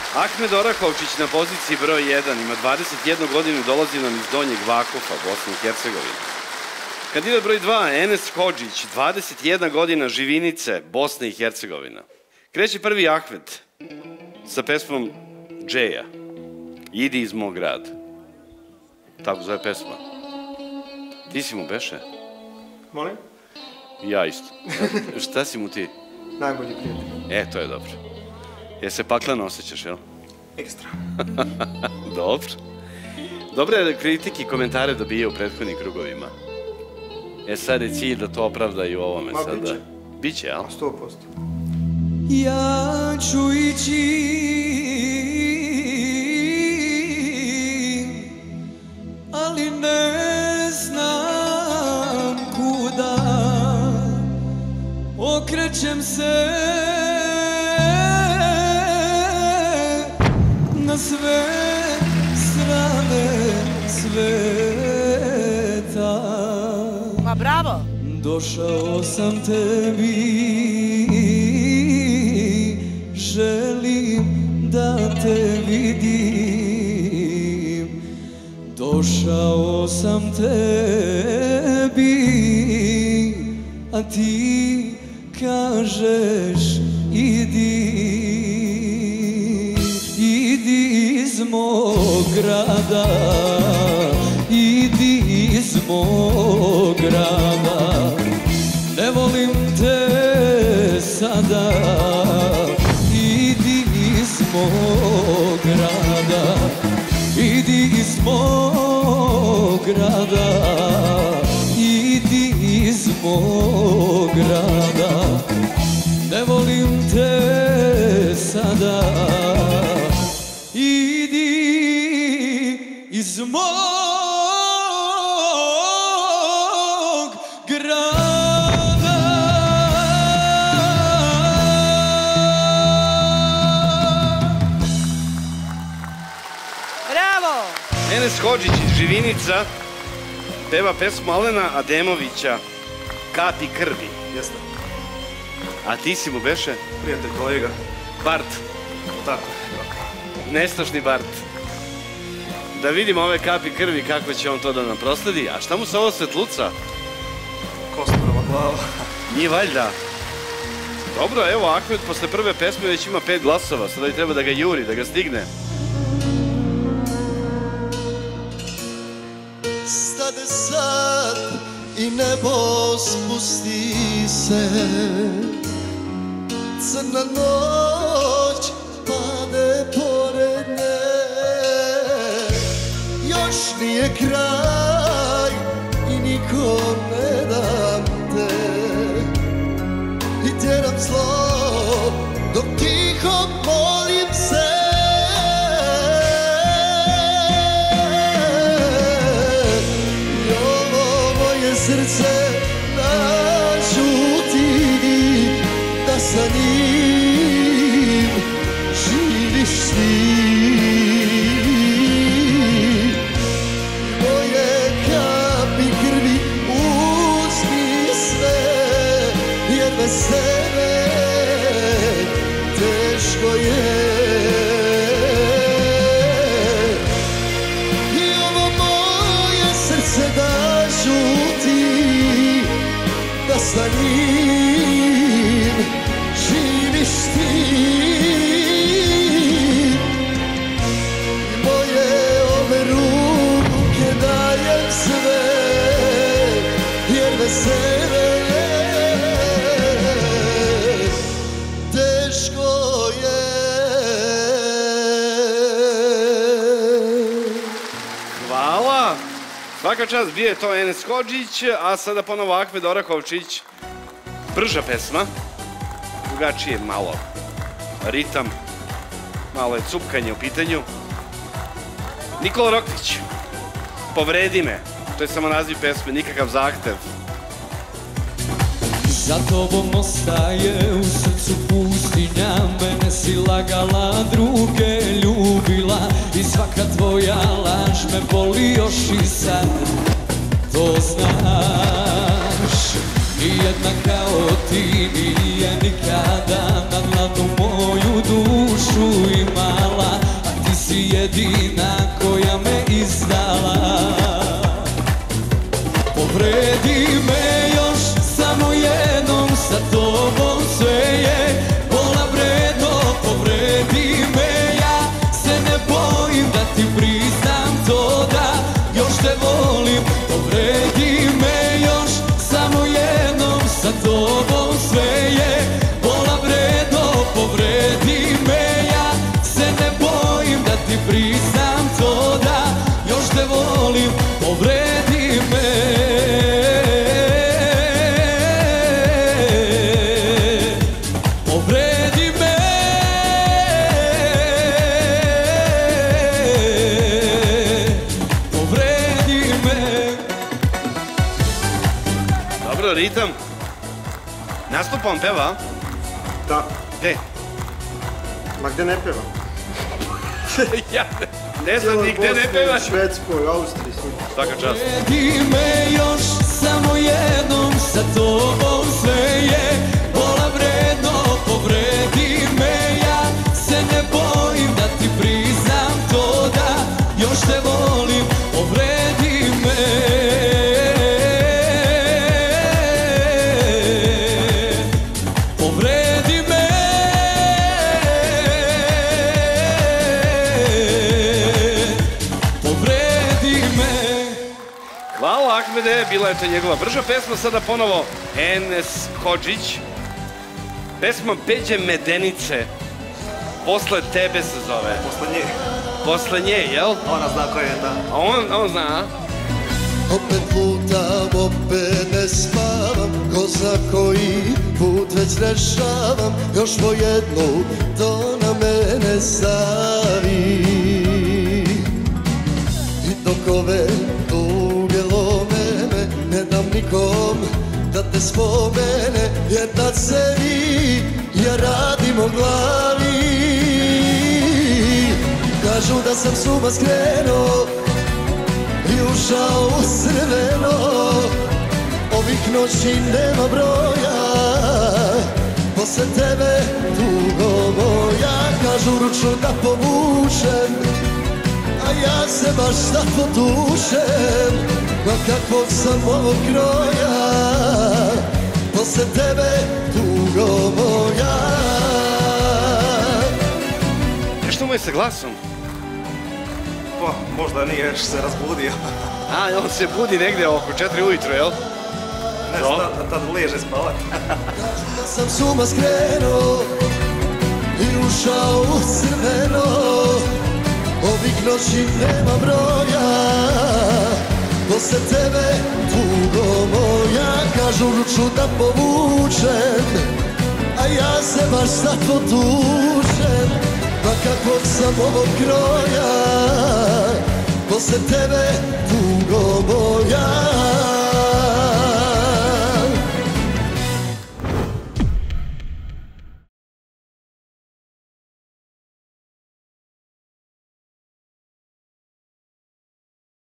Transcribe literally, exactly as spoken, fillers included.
Ahmed Orahovčić na poziciji broj jedan, ima dvadeset jednu godinu i dolazi nam iz Donjeg Vakufa, Bosne i Hercegovine. Kandidat broj dva, Enes Hodžić, dvadeset jedna godina, Živinice, Bosna i Hercegovina. Kreće prvi Ahmed sa pesmom Džeja, Idi iz mog grada. Tako zove pesma. Ti si mu beše? Molim? Ja isto. Šta si mu ti? Najbolji prijatelj. E, to je dobro. Je se pakleno osjećaš, jel? Ekstra. Dobro. Dobre kritike i komentare dobije u prethodnim krugovima. E, sad je cilj da to opravda i u ovome sada. Ma, biće. Biće, jel? Sto posto. Ja ću ići, ali ne znam kuda. Okrećem se na sve strane sveta. Ma bravo! Došao sam tebi, želim da te vidim. Došao sam tebi, a ti kažeš idi. Idi iz mog grada, idi iz mog grada. Ne volim te sada, idi iz mog grada. Idi iz mog grada, idi iz mog grada. Ne volim te sada, idi iz mog grada. Bravo! Enes Hodžić iz Živinica peva pesmu Alena Ademovića Kapi krvi. Jeste. A ti si mu beše? Prijatelj, kolega. Bart. Tako. Nestašni Bart. Da vidimo ove kapi krvi kako će on to da nam prosledi. A šta mu se ovo svetluca? Kostorova glava. Nije valjda. Dobro, evo Ahmed posle prve pesme već ima pet glasova. Sada i treba da ga juri, da ga stigne. Stade sad i nebo spusti se, crna noć pade pored nje. Još nije kraj i nikom ne dam te, i tjeram zlo dok tiho molim se. I ovo moje srce nažuti da sa njim živiš ti. Moje kapi krvi uzmi sve, jer bez sebe teško je. I ovo moje srce da žuti da sa njim živiš ti. Moje ove ruke dajem sve, jer bez sebe teško je. Hvala. Svaka čast, bio je to Enes Hodžić, a sada ponovo Ahmed Orahovčić. Brža pesma, drugačije malo ritam, malo je cupkanje u pitanju. Nikola Roktić, Povredi me, to je samo naziv pesme, nikakav zahtev. Za tobom ostaje u srcu pustinja, mene si lagala, druge ljubila, i svaka tvoja laž me boli još i sad, to znaš. Nijedna kao ti nije nikada na dlanu moju dušu imala. tobom sve je bola vredno, povredi me, ja se ne bojim da ti priznam to da još te volim, povredi me. Povredi me. Povredi me. Dobro, ritam. Nastupam, peva? Da. Gde? Ma gde ne peva? Ja ne znam ni gde ne pevaš. Švedskoj, Austriji, svi. Svaka čast. Povredi me još samo jednom, sa tobom sve je bola vredno, povredi me, ja se ne bojim da ti priznam to da još te volim, povredi me. Povredi me. Povredi me. Hvala Ahmede, bila je to njegova brža pesma, sada ponovo Enes Hodžić. Pesma Peđe Medenice, Posle tebe se zove. Posle nje. Posle nje, jel? Ona zna koja je ta. A on, on zna, a? Opet lutam, opet ne spavam, ko zna koji put već rešavam, još po jednu to na mene stavi. I dok ove tuge lome me, ne dam nikom da te spomene, jer nad sebi ja radim o glavi. Kažu da sam s uma skrenuo i ušao u crveno, ovih noći nema broja, posle tebe tugo moja. Kažu ručno da povučem, a ja se baš sad potušem, ma kakvog sam ovog kroja, posle tebe tugo moja. Nešto mu je sa glasom. Pa, možda nije još se razbudio. A, on se budi negde oko četiri ujutro, jel? Ne znam, da tad leže spavat. Da sam s uma skrenuo i ušao u crveno, ovih noći nema broja, posle tebe tugo moja. Kažu ruču da povučem, a ja se baš sad potušem, ma kakvog sam ovog kroja, posle tebe tugo moja.